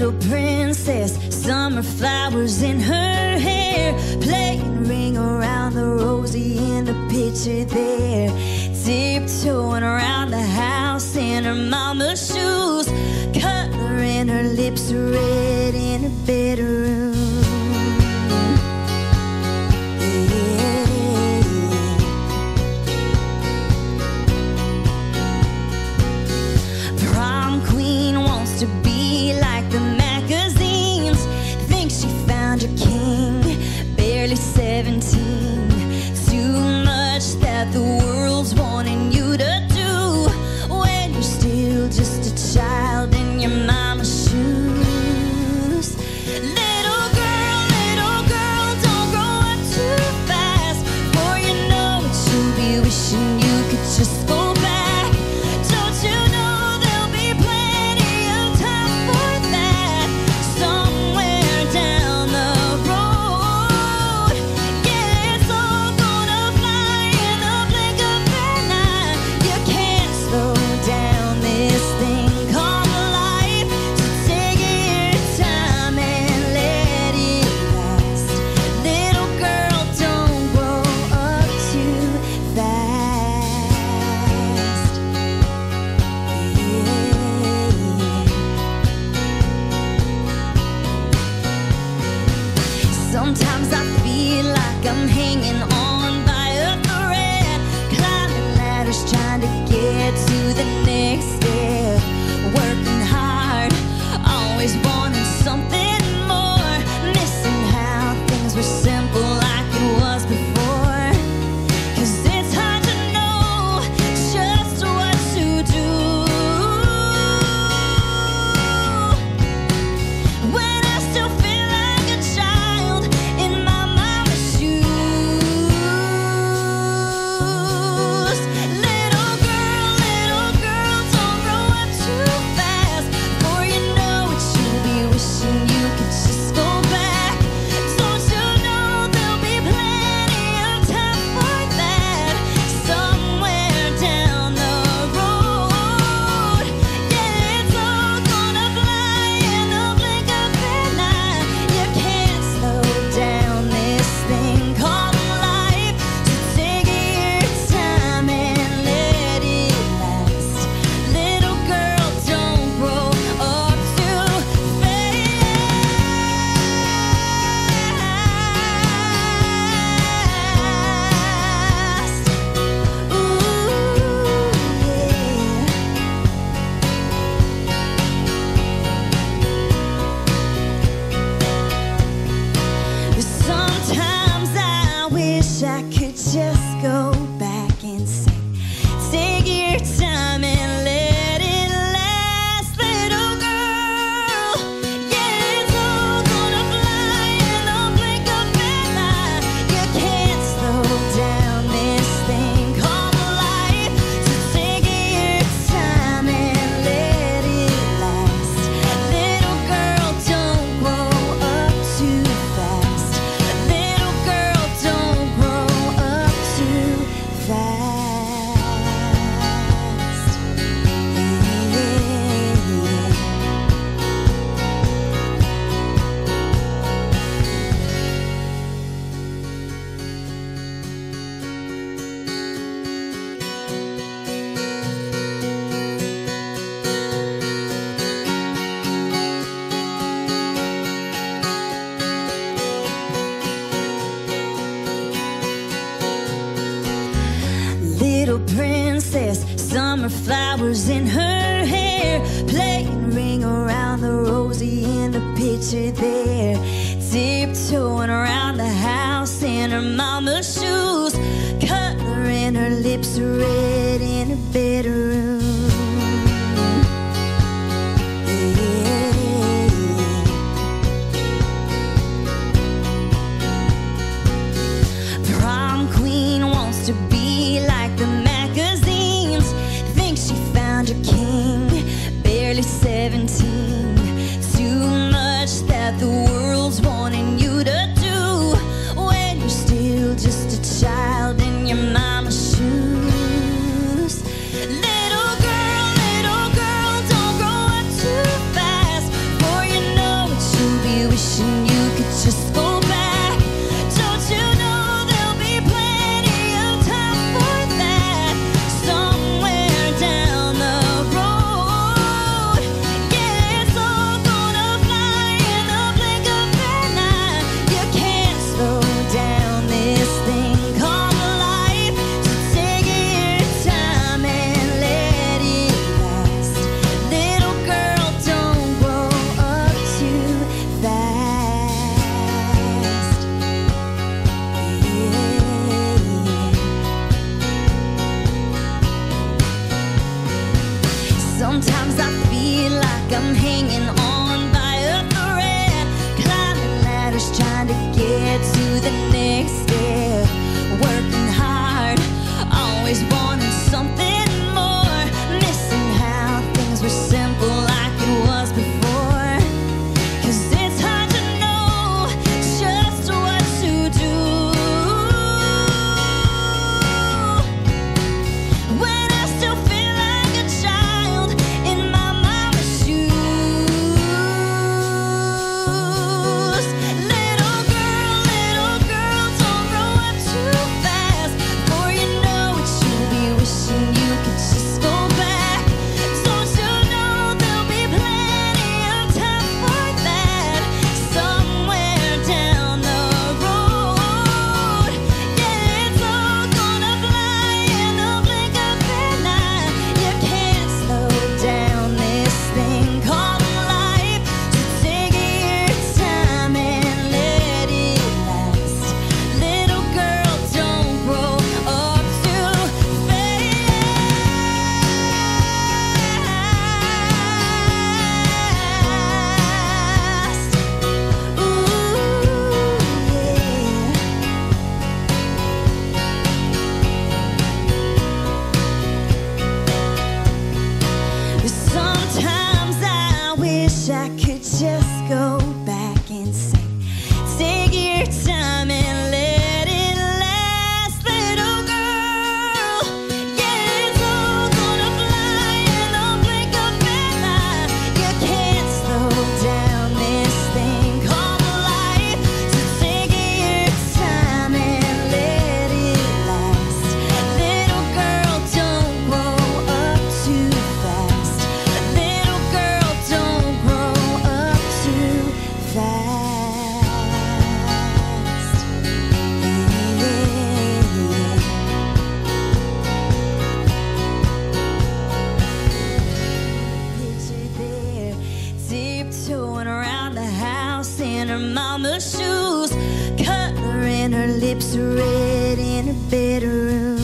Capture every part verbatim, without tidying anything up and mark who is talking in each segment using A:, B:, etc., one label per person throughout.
A: Little princess, summer flowers in her hair, playing ring around the rosy in the picture there, tiptoeing around the house in her mama's shoes, coloring her lips red in her bedroom. To be like the magazines, thinks she found her king, barely seventeen. Too much that the world's wanting you to do when you're still just a child in your mama's shoes. Little girl, little girl, don't grow up too fast, for you know it, you'll be wishing you could just go back. Don't you know sometimes I feel like I'm hanging on by a thread, climbing ladders trying to get to the next step, working hard, always wanting something more, missing how things were simple like it was before. 'Cause it's hard to know just what to do when I still feel like a child in my mama's shoes. Little girl, little girl, don't grow up too fast, for you know it, you'll be wishing you could just go back. Don't you know there'll be plenty of time for that somewhere down the road? Yeah, it's all gonna fly in the blink of an eye. You can't slow down this thing called life, so take your time and let it last. Little girl, don't grow up too fast. Ooh, yeah. Sometimes I wish I could just go back and say, take your time and let it last, little girl. Yeah, it's all gonna fly in the blink of an eye. You can't slow down this thing called life, so take your time and let it last. Little girl, don't grow up too fast. Little girl, don't grow up too fast. Little princess, summer flowers in her hair, playing ring around the rosy in the picture there, tiptoeing around the house in her mama's shoes, coloring her lips red in her bedroom. Prom queen wants to be like the magazines, thinks she found her king, barely seventeen. Too much that the world's wanting you to do when you're still just a child in your mama's shoes. Sometimes I feel like I'm hanging on by a thread, climbing ladders trying to get to the next step, working hard, always wanting something more, missing how things were simple like it was before. 'Cause it's hard to know just what to do when I still feel like a child in my mama's shoes. Little girl, little girl, don't grow up too fast, before you know it you'll be wishing you could just go back. Don't you know there'll be plenty of time for that somewhere down the road? Yeah, it's all gonna fly in the blink of an eye. You can't slow down this thing called life, so take your time and let it last. Little girl, don't grow up too fast. Ooh, yeah. Sometimes I wish I could just go back and say, take your time and let it last, little girl. Yeah, it's all gonna fly in the blink of an eye. You can't slow down this thing called life, so take your time and let it last. Little girl, don't grow up too fast. Little girl, don't grow up too fast. Picture there, tiptoeing around the house in her mama's shoes, coloring her lips red in her bedroom.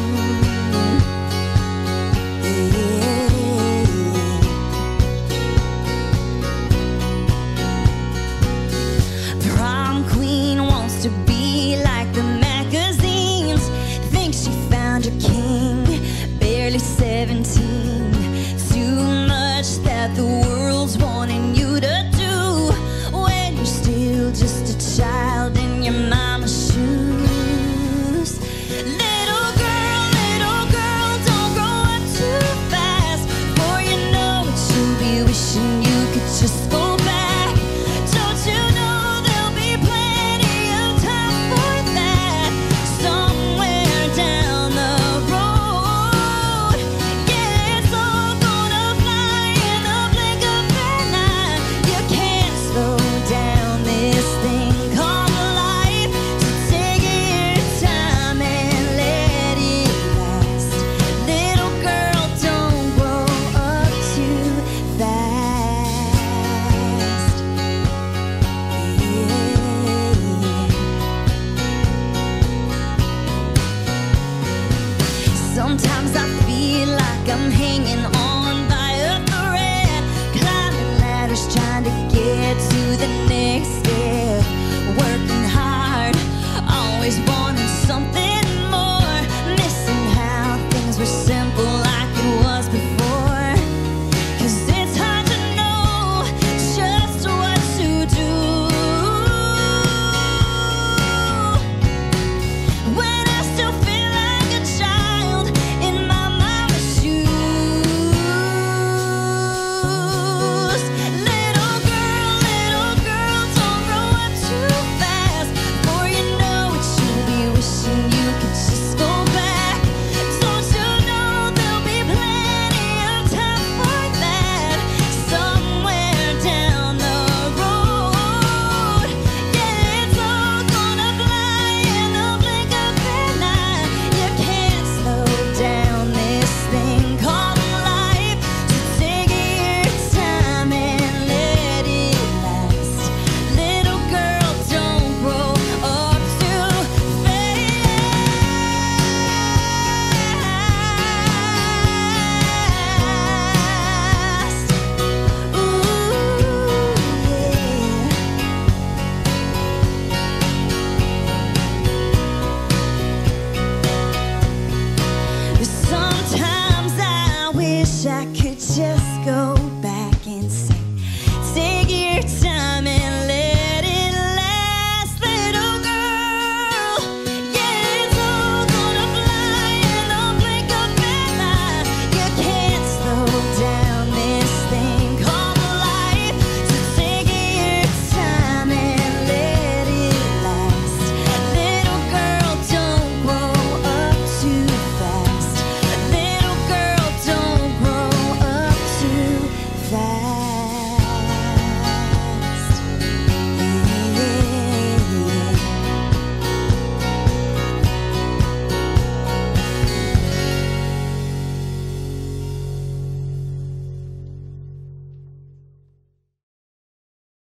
A: Prom queen wants to be like the magazines, thinks she found her king, barely seventeen. Too much that the world's wanting you to do when you're still just a child in your mama's shoes. Little girl, little girl, don't grow up too fast, before you know it you'll be wishing you could just go back. Don't you know there'll be plenty of time for that somewhere down the road? Yeah, it's all gonna fly in the blink of an eye. You can't slow down this thing called life, so take your time and let it last. Little girl, don't grow up too fast. Sometimes I feel like I'm hanging on by a thread, climbing ladders trying to get to the next step, working hard, always wanting something more, missing how things were simple like it was before. 'Cause it's hard to know just what to do when I still feel like a child in my mama's shoes. Little girl, little girl, don't grow up too fast, before you know it you'll be wishing you could just go back. Don't you know I could just go